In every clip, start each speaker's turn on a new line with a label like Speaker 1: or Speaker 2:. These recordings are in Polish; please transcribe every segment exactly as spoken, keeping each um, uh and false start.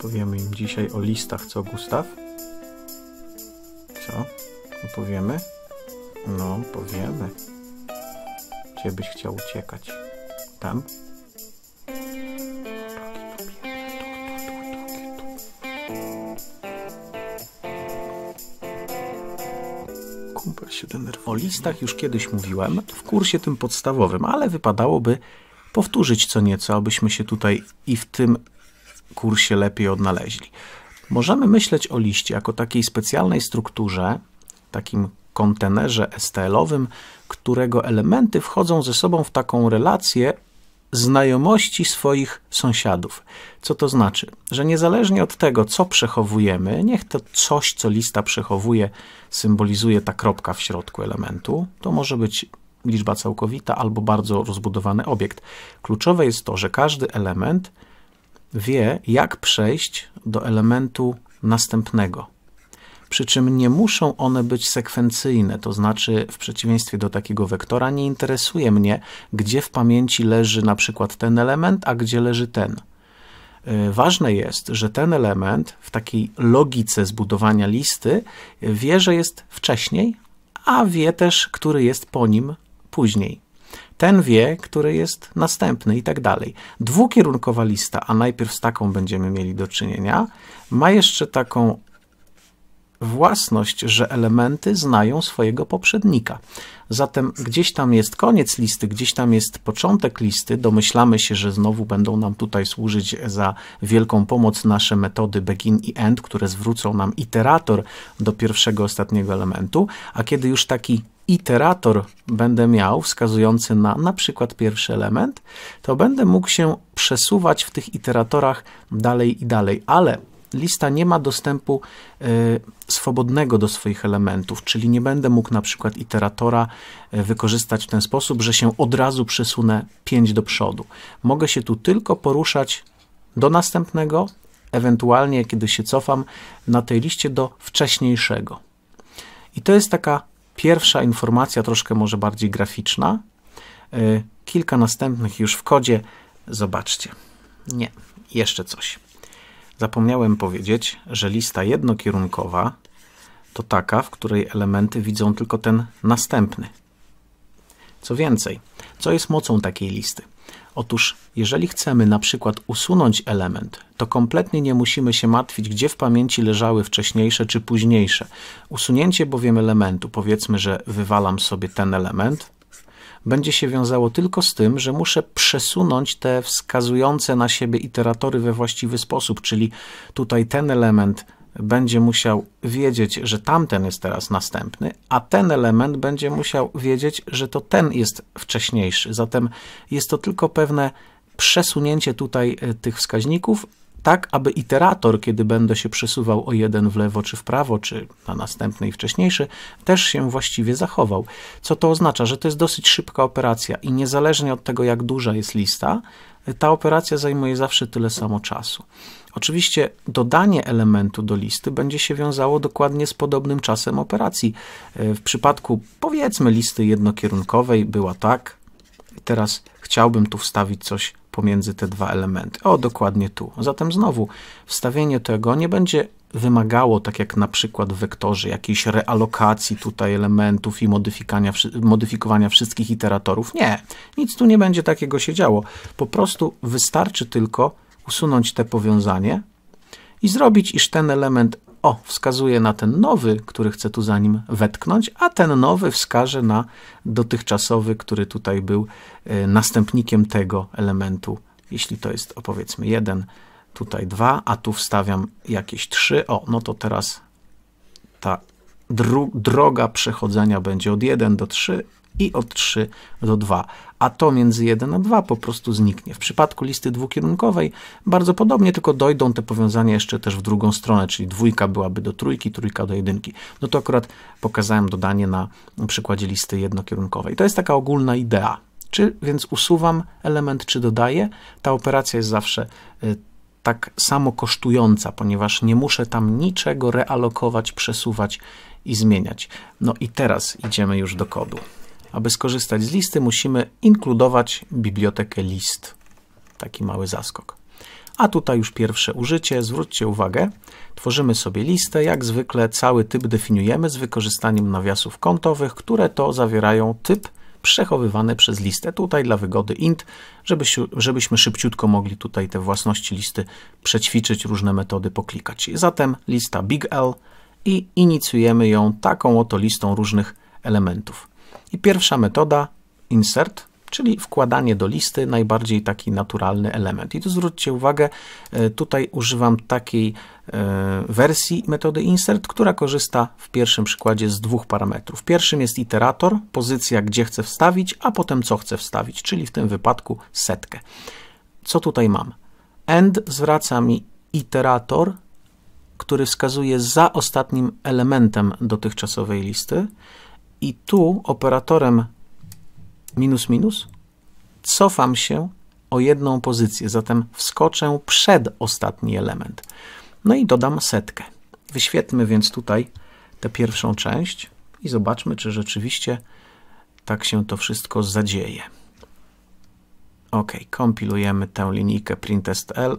Speaker 1: Powiemy im dzisiaj o listach, co, Gustaw? Co? Powiemy? No, powiemy. Gdzie byś chciał uciekać? Tam? Kumpel się denerwował. O listach już kiedyś mówiłem w kursie tym podstawowym, ale wypadałoby powtórzyć co nieco, abyśmy się tutaj i w tym kursie lepiej odnaleźli. Możemy myśleć o liście jako takiej specjalnej strukturze, takim kontenerze S T L-owym, którego elementy wchodzą ze sobą w taką relację znajomości swoich sąsiadów. Co to znaczy? Że niezależnie od tego, co przechowujemy, niech to coś, co lista przechowuje, symbolizuje ta kropka w środku elementu, to może być liczba całkowita albo bardzo rozbudowany obiekt. Kluczowe jest to, że każdy element wie, jak przejść do elementu następnego. Przy czym nie muszą one być sekwencyjne, to znaczy w przeciwieństwie do takiego wektora nie interesuje mnie, gdzie w pamięci leży na przykład ten element, a gdzie leży ten. Ważne jest, że ten element w takiej logice zbudowania listy wie, że jest wcześniej, a wie też, który jest po nim później. Ten wie, który jest następny i tak dalej. Dwukierunkowa lista, a najpierw z taką będziemy mieli do czynienia, ma jeszcze taką własność, że elementy znają swojego poprzednika. Zatem gdzieś tam jest koniec listy, gdzieś tam jest początek listy. Domyślamy się, że znowu będą nam tutaj służyć za wielką pomoc nasze metody begin i end, które zwrócą nam iterator do pierwszego, ostatniego elementu, a kiedy już taki iterator będę miał, wskazujący na na przykład pierwszy element, to będę mógł się przesuwać w tych iteratorach dalej i dalej, ale lista nie ma dostępu y, swobodnego do swoich elementów, czyli nie będę mógł na przykład iteratora y, wykorzystać w ten sposób, że się od razu przesunę pięć do przodu. Mogę się tu tylko poruszać do następnego, ewentualnie kiedy się cofam na tej liście do wcześniejszego. I to jest taka pierwsza informacja, troszkę może bardziej graficzna. Y, kilka następnych już w kodzie. Zobaczcie. Nie, jeszcze coś. Zapomniałem powiedzieć, że lista jednokierunkowa to taka, w której elementy widzą tylko ten następny. Co więcej, co jest mocą takiej listy? Otóż, jeżeli chcemy na przykład usunąć element, to kompletnie nie musimy się martwić, gdzie w pamięci leżały wcześniejsze czy późniejsze. Usunięcie bowiem elementu, powiedzmy, że wywalam sobie ten element, będzie się wiązało tylko z tym, że muszę przesunąć te wskazujące na siebie iteratory we właściwy sposób, czyli tutaj ten element będzie musiał wiedzieć, że tamten jest teraz następny, a ten element będzie musiał wiedzieć, że to ten jest wcześniejszy. Zatem jest to tylko pewne przesunięcie tutaj tych wskaźników, tak aby iterator, kiedy będę się przesuwał o jeden w lewo czy w prawo, czy na następny i wcześniejszy, też się właściwie zachował. Co to oznacza? Że to jest dosyć szybka operacja i niezależnie od tego, jak duża jest lista, ta operacja zajmuje zawsze tyle samo czasu. Oczywiście dodanie elementu do listy będzie się wiązało dokładnie z podobnym czasem operacji. W przypadku, powiedzmy, listy jednokierunkowej była tak. Teraz chciałbym tu wstawić coś pomiędzy te dwa elementy. O, dokładnie tu. Zatem znowu wstawienie tego nie będzie wymagało, tak jak na przykład w wektorze, jakiejś realokacji tutaj elementów i modyfikowania, modyfikowania wszystkich iteratorów. Nie, nic tu nie będzie takiego się działo. Po prostu wystarczy tylko usunąć te powiązanie i zrobić, iż ten element o, wskazuje na ten nowy, który chcę tu za nim wetknąć, a ten nowy wskaże na dotychczasowy, który tutaj był y, następnikiem tego elementu. Jeśli to jest, o, powiedzmy, jeden, tutaj dwa, a tu wstawiam jakieś trzy, o, no to teraz ta dro droga przechodzenia będzie od jeden do trzy i od trzy do dwa, a to między jeden a dwa po prostu zniknie. W przypadku listy dwukierunkowej bardzo podobnie, tylko dojdą te powiązania jeszcze też w drugą stronę, czyli dwójka byłaby do trójki, trójka do jedynki. No to akurat pokazałem dodanie na przykładzie listy jednokierunkowej. To jest taka ogólna idea. Czy więc usuwam element, czy dodaję? Ta operacja jest zawsze y, tak samo kosztująca, ponieważ nie muszę tam niczego realokować, przesuwać i zmieniać. No i teraz idziemy już do kodu. Aby skorzystać z listy, musimy inkludować bibliotekę list. Taki mały zaskok. A tutaj już pierwsze użycie. Zwróćcie uwagę, tworzymy sobie listę. Jak zwykle cały typ definiujemy z wykorzystaniem nawiasów kątowych, które to zawierają typ przechowywany przez listę. Tutaj dla wygody int, żebyśmy, żebyśmy szybciutko mogli tutaj te własności listy przećwiczyć, różne metody poklikać. Zatem lista big L i inicjujemy ją taką oto listą różnych elementów. I pierwsza metoda insert, czyli wkładanie do listy, najbardziej taki naturalny element. I tu zwróćcie uwagę, tutaj używam takiej wersji metody insert, która korzysta w pierwszym przykładzie z dwóch parametrów. Pierwszym jest iterator, pozycja, gdzie chcę wstawić, a potem co chcę wstawić, czyli w tym wypadku setkę. Co tutaj mam? End zwraca mi iterator, który wskazuje za ostatnim elementem dotychczasowej listy i tu operatorem minus minus cofam się o jedną pozycję, zatem wskoczę przed ostatni element. No i dodam setkę. Wyświetlmy więc tutaj tę pierwszą część i zobaczmy, czy rzeczywiście tak się to wszystko zadzieje. OK, kompilujemy tę linijkę print.stl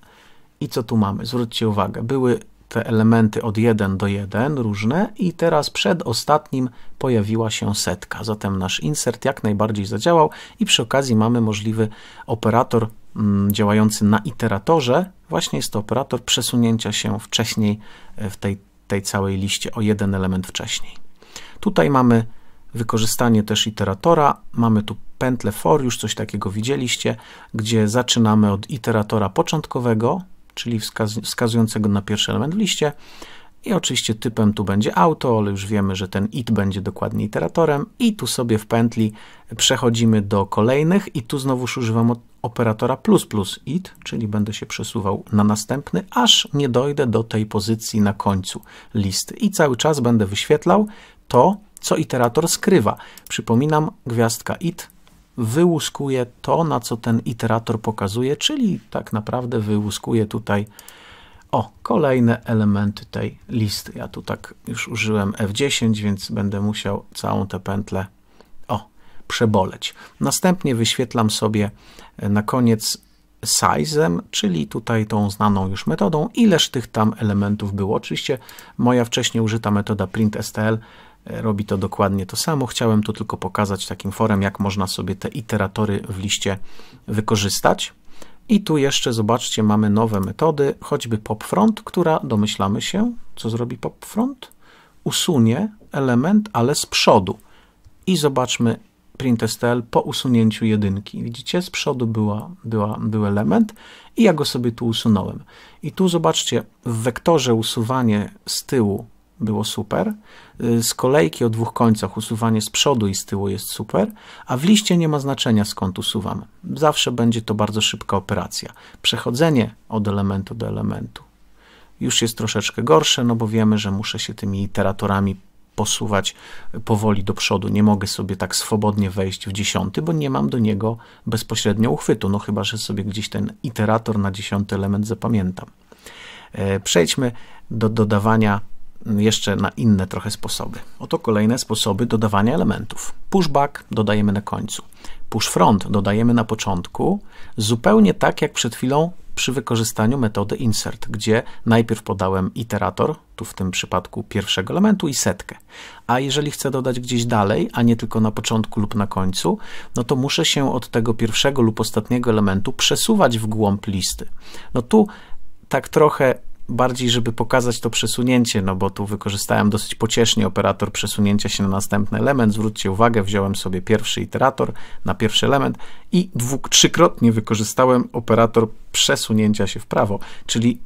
Speaker 1: i co tu mamy? Zwróćcie uwagę, były te elementy od jeden do jeden różne i teraz przed ostatnim pojawiła się setka. Zatem nasz insert jak najbardziej zadziałał i przy okazji mamy możliwy operator mm, działający na iteratorze. Właśnie jest to operator przesunięcia się wcześniej w tej, tej całej liście o jeden element wcześniej. Tutaj mamy wykorzystanie też iteratora. Mamy tu pętlę for, już coś takiego widzieliście, gdzie zaczynamy od iteratora początkowego, czyli wskaz wskazującego na pierwszy element w liście i oczywiście typem tu będzie auto, ale już wiemy, że ten it będzie dokładnie iteratorem i tu sobie w pętli przechodzimy do kolejnych i tu znowuż używam operatora plus plus it, czyli będę się przesuwał na następny, aż nie dojdę do tej pozycji na końcu listy i cały czas będę wyświetlał to, co iterator skrywa. Przypominam, gwiazdka it wyłuskuje to, na co ten iterator pokazuje, czyli tak naprawdę wyłuskuje tutaj o, kolejne elementy tej listy. Ja tu tak już użyłem F dziesięć, więc będę musiał całą tę pętlę o, przeboleć. Następnie wyświetlam sobie na koniec size'em, czyli tutaj tą znaną już metodą, ileż tych tam elementów było. Oczywiście moja wcześniej użyta metoda print.stl robi to dokładnie to samo. Chciałem tu tylko pokazać takim forem, jak można sobie te iteratory w liście wykorzystać. I tu jeszcze, zobaczcie, mamy nowe metody, choćby popfront, która, domyślamy się, co zrobi popfront? Usunie element, ale z przodu. I zobaczmy print.stl po usunięciu jedynki. Widzicie, z przodu była, była, był element i ja go sobie tu usunąłem. I tu zobaczcie, w wektorze usuwanie z tyłu było super. Z kolejki o dwóch końcach usuwanie z przodu i z tyłu jest super, a w liście nie ma znaczenia, skąd usuwam. Zawsze będzie to bardzo szybka operacja. Przechodzenie od elementu do elementu już jest troszeczkę gorsze, no bo wiemy, że muszę się tymi iteratorami posuwać powoli do przodu. Nie mogę sobie tak swobodnie wejść w dziesiąty, bo nie mam do niego bezpośrednio uchwytu, no chyba że sobie gdzieś ten iterator na dziesiąty element zapamiętam. Przejdźmy do dodawania jeszcze na inne trochę sposoby. Oto kolejne sposoby dodawania elementów. Pushback dodajemy na końcu. Push front dodajemy na początku, zupełnie tak jak przed chwilą przy wykorzystaniu metody insert, gdzie najpierw podałem iterator, tu w tym przypadku pierwszego elementu i setkę. A jeżeli chcę dodać gdzieś dalej, a nie tylko na początku lub na końcu, no to muszę się od tego pierwszego lub ostatniego elementu przesuwać w głąb listy. No tu tak trochę bardziej, żeby pokazać to przesunięcie, no bo tu wykorzystałem dosyć pociesznie operator przesunięcia się na następny element. Zwróćcie uwagę, wziąłem sobie pierwszy iterator na pierwszy element i dwu, trzykrotnie wykorzystałem operator przesunięcia się w prawo, czyli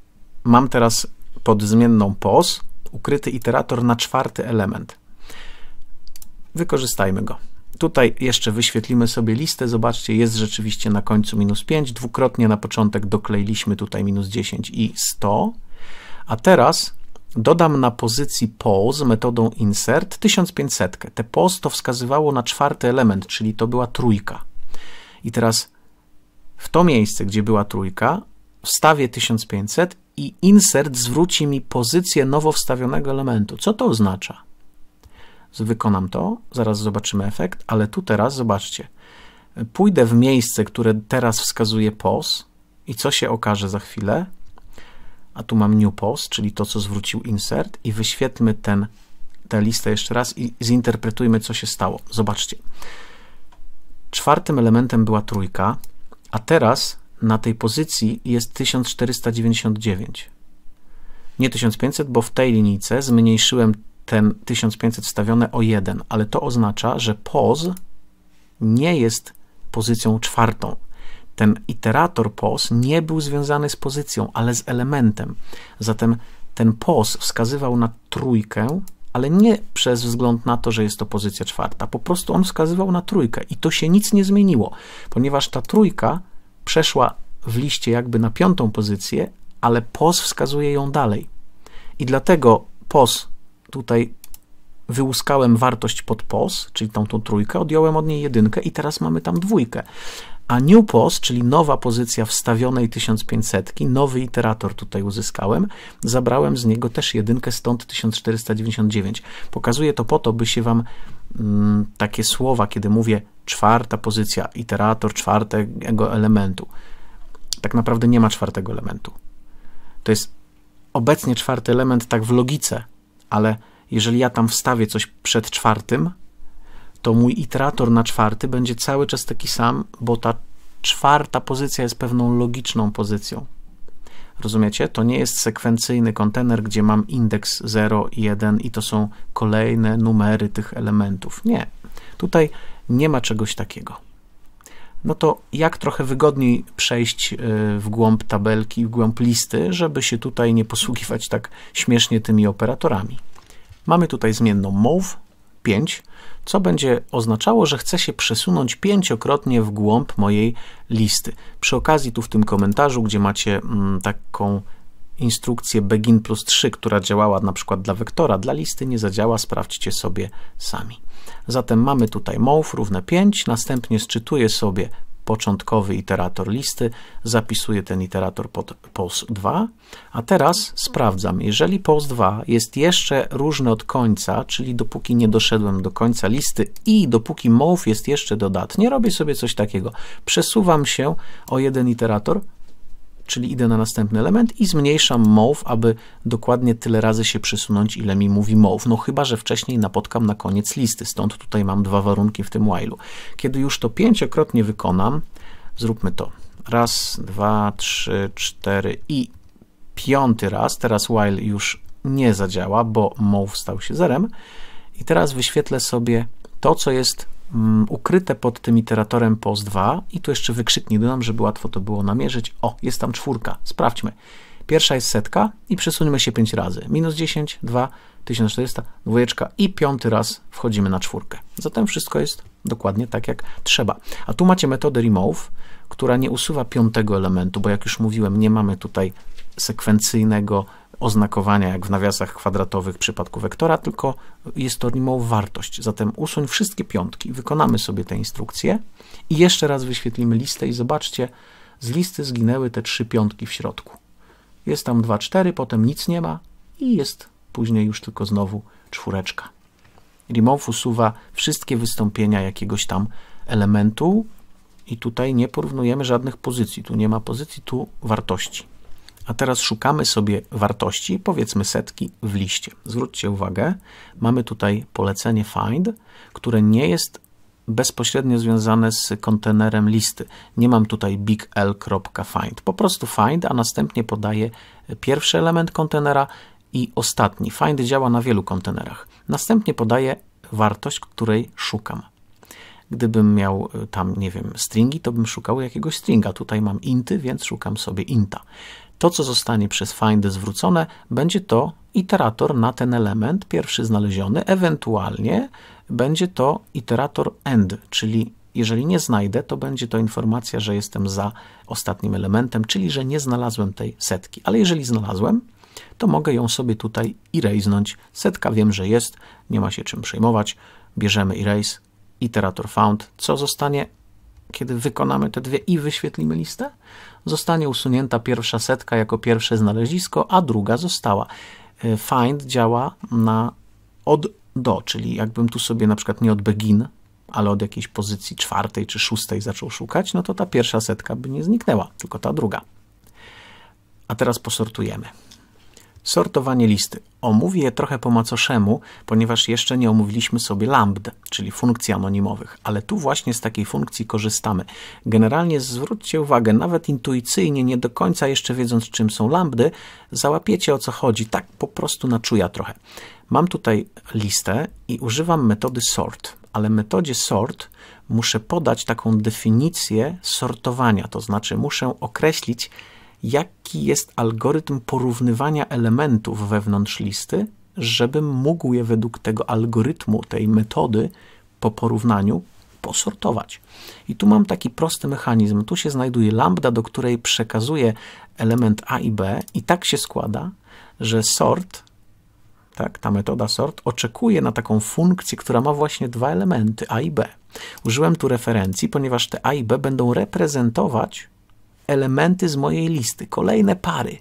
Speaker 1: mam teraz pod zmienną pos ukryty iterator na czwarty element. Wykorzystajmy go. Tutaj jeszcze wyświetlimy sobie listę. Zobaczcie, jest rzeczywiście na końcu minus pięć. Dwukrotnie na początek dokleiliśmy tutaj minus dziesięć i sto. A teraz dodam na pozycji pos metodą insert tysiąc pięćset. Te pos to wskazywało na czwarty element, czyli to była trójka. I teraz w to miejsce, gdzie była trójka, wstawię tysiąc pięćset i insert zwróci mi pozycję nowo wstawionego elementu. Co to oznacza? Wykonam to, zaraz zobaczymy efekt, ale tu teraz zobaczcie, pójdę w miejsce, które teraz wskazuje pos I co się okaże za chwilę? A tu mam new post, czyli to, co zwrócił insert i wyświetlmy ten, tę listę jeszcze raz i zinterpretujmy, co się stało. Zobaczcie. Czwartym elementem była trójka, a teraz na tej pozycji jest tysiąc czterysta dziewięćdziesiąt dziewięć. Nie tysiąc pięćset, bo w tej linijce zmniejszyłem ten tysiąc pięćset wstawione o jeden, ale to oznacza, że pos nie jest pozycją czwartą. Ten iterator pos nie był związany z pozycją, ale z elementem. Zatem ten pos wskazywał na trójkę, ale nie przez wzgląd na to, że jest to pozycja czwarta. Po prostu on wskazywał na trójkę i to się nic nie zmieniło, ponieważ ta trójka przeszła w liście jakby na piątą pozycję, ale pos wskazuje ją dalej. I dlatego pos tutaj wyłuskałem wartość pod pos, czyli tą, tą trójkę, odjąłem od niej jedynkę i teraz mamy tam dwójkę. A new pos, czyli nowa pozycja wstawionej tysiąc pięćset, nowy iterator tutaj uzyskałem, zabrałem z niego też jedynkę, stąd tysiąc czterysta dziewięćdziesiąt dziewięć. Pokazuję to po to, by się wam mm, takie słowa, kiedy mówię czwarta pozycja, iterator czwartego elementu. Tak naprawdę nie ma czwartego elementu. To jest obecnie czwarty element tak w logice, ale jeżeli ja tam wstawię coś przed czwartym, to mój iterator na czwarty będzie cały czas taki sam, bo ta czwarta pozycja jest pewną logiczną pozycją. Rozumiecie? To nie jest sekwencyjny kontener, gdzie mam indeks zero, jeden i to są kolejne numery tych elementów. Nie. Tutaj nie ma czegoś takiego. No to jak trochę wygodniej przejść w głąb tabelki, w głąb listy, żeby się tutaj nie posługiwać tak śmiesznie tymi operatorami. Mamy tutaj zmienną move pięć, co będzie oznaczało, że chcę się przesunąć pięciokrotnie w głąb mojej listy. Przy okazji tu w tym komentarzu, gdzie macie mm, taką instrukcję begin plus trzy, która działała na przykład dla wektora, dla listy nie zadziała, sprawdźcie sobie sami. Zatem mamy tutaj move równe pięć, następnie sczytuję sobie początkowy iterator listy, zapisuję ten iterator pod pos dwa, a teraz sprawdzam, jeżeli pos dwa jest jeszcze różny od końca, czyli dopóki nie doszedłem do końca listy i dopóki move jest jeszcze dodatnie, robię sobie coś takiego. Przesuwam się o jeden iterator, czyli idę na następny element i zmniejszam move, aby dokładnie tyle razy się przesunąć, ile mi mówi move. No chyba że wcześniej napotkam na koniec listy, stąd tutaj mam dwa warunki w tym while'u. Kiedy już to pięciokrotnie wykonam, zróbmy to. Raz, dwa, trzy, cztery i piąty raz. Teraz while już nie zadziała, bo move stał się zerem. I teraz wyświetlę sobie to, co jest ukryte pod tym iteratorem pos dwa i tu jeszcze wykrzyknik dodam, żeby łatwo to było namierzyć. O, jest tam czwórka. Sprawdźmy. Pierwsza jest setka i przesuńmy się pięć razy. Minus dziesięć, dwa, tysiąc czterysta, dwójeczka i piąty raz wchodzimy na czwórkę. Zatem wszystko jest dokładnie tak, jak trzeba. A tu macie metodę remove, która nie usuwa piątego elementu, bo jak już mówiłem, nie mamy tutaj sekwencyjnego oznakowania, jak w nawiasach kwadratowych w przypadku wektora, tylko jest to remove wartość. Zatem usuń wszystkie piątki. Wykonamy sobie tę instrukcję i jeszcze raz wyświetlimy listę i zobaczcie, z listy zginęły te trzy piątki w środku. Jest tam dwa, cztery, potem nic nie ma i jest później już tylko znowu czwóreczka. Remove usuwa wszystkie wystąpienia jakiegoś tam elementu i tutaj nie porównujemy żadnych pozycji. Tu nie ma pozycji, tu wartości. A teraz szukamy sobie wartości, powiedzmy setki w liście. Zwróćcie uwagę, mamy tutaj polecenie find, które nie jest bezpośrednio związane z kontenerem listy. Nie mam tutaj big L.find. Po prostu find, a następnie podaję pierwszy element kontenera i ostatni. Find działa na wielu kontenerach. Następnie podaję wartość, której szukam. Gdybym miał tam, nie wiem, stringi, to bym szukał jakiegoś stringa. Tutaj mam inty, więc szukam sobie inta. To, co zostanie przez find zwrócone, będzie to iterator na ten element, pierwszy znaleziony, ewentualnie będzie to iterator end, czyli jeżeli nie znajdę, to będzie to informacja, że jestem za ostatnim elementem, czyli że nie znalazłem tej setki. Ale jeżeli znalazłem, to mogę ją sobie tutaj erase'nąć. Setka wiem, że jest, nie ma się czym przejmować. Bierzemy erase, iterator found. Co zostanie, kiedy wykonamy te dwie i wyświetlimy listę? Zostanie usunięta pierwsza setka jako pierwsze znalezisko, a druga została. Find działa na od do, czyli jakbym tu sobie na przykład nie od begin, ale od jakiejś pozycji czwartej czy szóstej zaczął szukać, no to ta pierwsza setka by nie zniknęła, tylko ta druga. A teraz posortujemy. Sortowanie listy. Omówię je trochę po macoszemu, ponieważ jeszcze nie omówiliśmy sobie lambd, czyli funkcji anonimowych, ale tu właśnie z takiej funkcji korzystamy. Generalnie zwróćcie uwagę, nawet intuicyjnie, nie do końca jeszcze wiedząc, czym są lambdy, załapiecie, o co chodzi, tak po prostu na czuja trochę. Mam tutaj listę i używam metody sort, ale metodzie sort muszę podać taką definicję sortowania, to znaczy muszę określić, jaki jest algorytm porównywania elementów wewnątrz listy, żebym mógł je według tego algorytmu, tej metody po porównaniu posortować. I tu mam taki prosty mechanizm. Tu się znajduje lambda, do której przekazuję element A i B i tak się składa, że sort, tak, ta metoda sort oczekuje na taką funkcję, która ma właśnie dwa elementy A i B. Użyłem tu referencji, ponieważ te A i B będą reprezentować elementy z mojej listy, kolejne pary.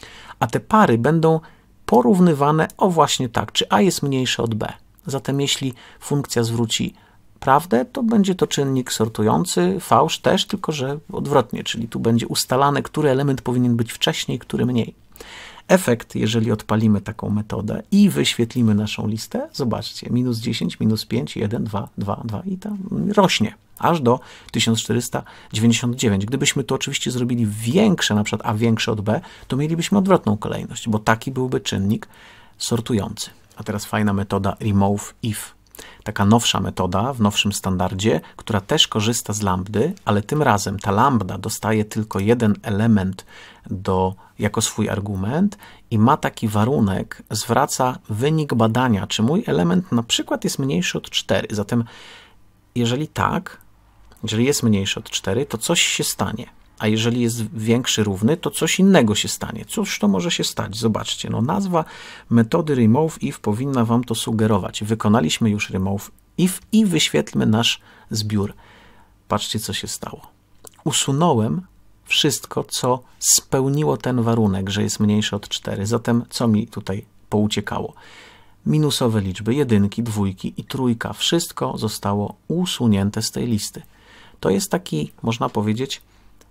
Speaker 1: A te pary będą porównywane, o właśnie tak, czy A jest mniejsze od B. Zatem jeśli funkcja zwróci prawdę, to będzie to czynnik sortujący, fałsz też, tylko że odwrotnie, czyli tu będzie ustalane, który element powinien być wcześniej, który mniej. Efekt, jeżeli odpalimy taką metodę i wyświetlimy naszą listę, zobaczcie, minus dziesięć, minus pięć, jeden, dwa, dwa, dwa i tam rośnie, aż do tysiąc czterysta dziewięćdziesiąt dziewięć. Gdybyśmy to oczywiście zrobili większe, na przykład A większe od B, to mielibyśmy odwrotną kolejność, bo taki byłby czynnik sortujący. A teraz fajna metoda remove if. Taka nowsza metoda w nowszym standardzie, która też korzysta z lambdy, ale tym razem ta lambda dostaje tylko jeden element do, jako swój argument i ma taki warunek, zwraca wynik badania, czy mój element na przykład jest mniejszy od cztery. Zatem jeżeli tak, jeżeli jest mniejszy od cztery, to coś się stanie. A jeżeli jest większy, równy, to coś innego się stanie. Cóż to może się stać? Zobaczcie, no nazwa metody remove if powinna wam to sugerować. Wykonaliśmy już remove if i wyświetlmy nasz zbiór. Patrzcie, co się stało. Usunąłem wszystko, co spełniło ten warunek, że jest mniejsze od cztery. Zatem co mi tutaj pouciekało? Minusowe liczby, jedynki, dwójki i trójka. Wszystko zostało usunięte z tej listy. To jest taki, można powiedzieć,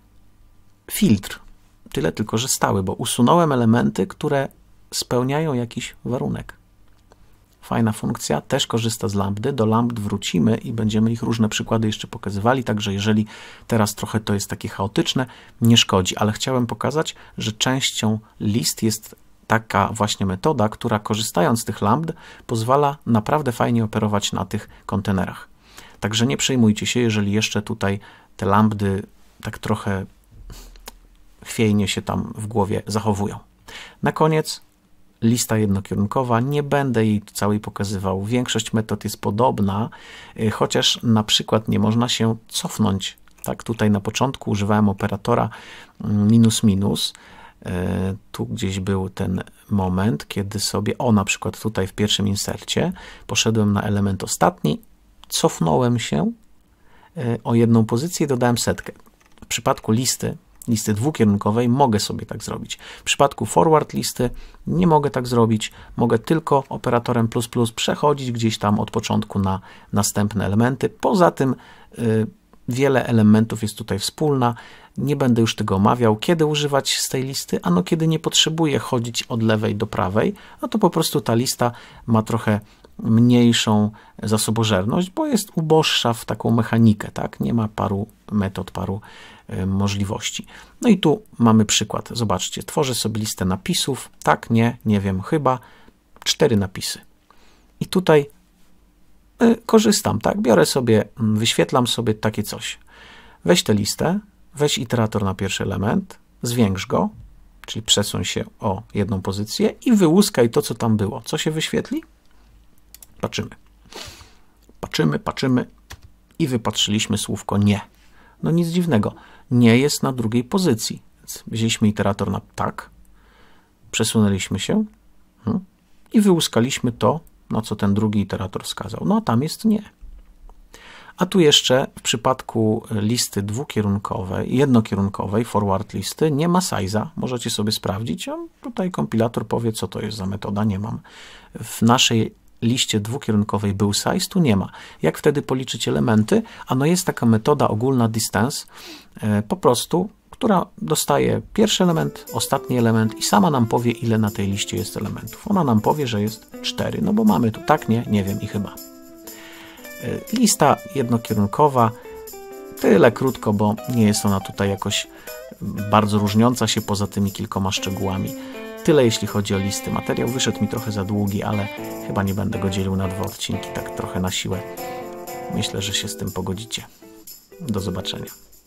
Speaker 1: filtr. Tyle tylko, że stały, bo usunąłem elementy, które spełniają jakiś warunek. Fajna funkcja, też korzysta z lambdy. Do lambd wrócimy i będziemy ich różne przykłady jeszcze pokazywali, także jeżeli teraz trochę to jest takie chaotyczne, nie szkodzi, ale chciałem pokazać, że częścią list jest taka właśnie metoda, która korzystając z tych lambd pozwala naprawdę fajnie operować na tych kontenerach. Także nie przejmujcie się, jeżeli jeszcze tutaj te lambdy tak trochę chwiejnie się tam w głowie zachowują. Na koniec lista jednokierunkowa. Nie będę jej całej pokazywał. Większość metod jest podobna, chociaż na przykład nie można się cofnąć. Tak, tutaj na początku używałem operatora minus minus. Tu gdzieś był ten moment, kiedy sobie, o na przykład tutaj w pierwszym insercie, poszedłem na element ostatni, cofnąłem się o jedną pozycję i dodałem setkę. W przypadku listy, listy dwukierunkowej mogę sobie tak zrobić. W przypadku forward listy nie mogę tak zrobić. Mogę tylko operatorem plus plus przechodzić gdzieś tam od początku na następne elementy. Poza tym y, wiele elementów jest tutaj wspólna. Nie będę już tego omawiał. Kiedy używać z tej listy? Ano kiedy nie potrzebuję chodzić od lewej do prawej, no to po prostu ta lista ma trochę mniejszą zasobożerność, bo jest uboższa w taką mechanikę, tak? Nie ma paru metod, paru y, możliwości. No i tu mamy przykład. Zobaczcie, tworzę sobie listę napisów. Tak, nie, nie wiem, chyba cztery napisy. I tutaj y, korzystam, tak? Biorę sobie, wyświetlam sobie takie coś. Weź tę listę, weź iterator na pierwszy element, zwiększ go, czyli przesuń się o jedną pozycję i wyłuskaj to, co tam było. Co się wyświetli? Patrzymy. Patrzymy, patrzymy i wypatrzyliśmy słówko nie. No nic dziwnego. Nie jest na drugiej pozycji. Więc wzięliśmy iterator na tak, przesunęliśmy się hmm, i wyłuskaliśmy to, na co ten drugi iterator wskazał. No a tam jest nie. A tu jeszcze w przypadku listy dwukierunkowej, jednokierunkowej, forward listy, nie ma size'a. Możecie sobie sprawdzić. A tutaj kompilator powie, co to jest za metoda. Nie mam. W naszej liście dwukierunkowej był size, tu nie ma. Jak wtedy policzyć elementy? Ano jest taka metoda ogólna distance, po prostu, która dostaje pierwszy element, ostatni element i sama nam powie, ile na tej liście jest elementów. Ona nam powie, że jest cztery, no bo mamy tu tak, nie, nie wiem i chyba. Lista jednokierunkowa, tyle krótko, bo nie jest ona tutaj jakoś bardzo różniąca się poza tymi kilkoma szczegółami. Tyle jeśli chodzi o listy. Materiał wyszedł mi trochę za długi, ale chyba nie będę go dzielił na dwa odcinki, tak trochę na siłę. Myślę, że się z tym pogodzicie. Do zobaczenia.